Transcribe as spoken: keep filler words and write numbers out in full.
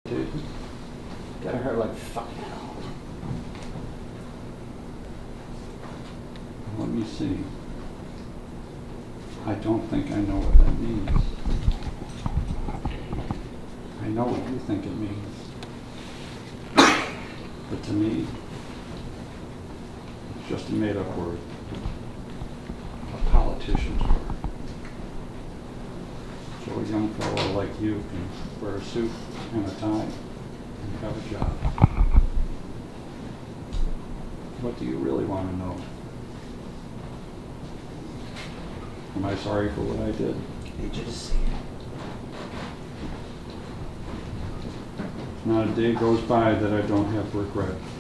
Dude, gotta hurt like fucking hell. Let me see. I don't think I know what that means. I know what you think it means. But to me, it's just a made-up word. A politician's word. So a young fellow like you can wear a suit and a tie and have a job. What do you really want to know? Am I sorry for what I did? I need you to see it. Not a day goes by that I don't have regret.